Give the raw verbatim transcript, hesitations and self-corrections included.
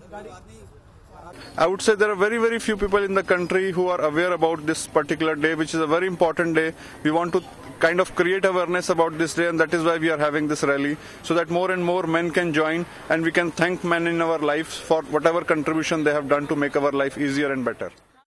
I would say there are very, very few people in the country who are aware about this particular day, which is a very important day. We want to kind of create awareness about this day, and that is why we are having this rally, so that more and more men can join and we can thank men in our lives for whatever contribution they have done to make our life easier and better.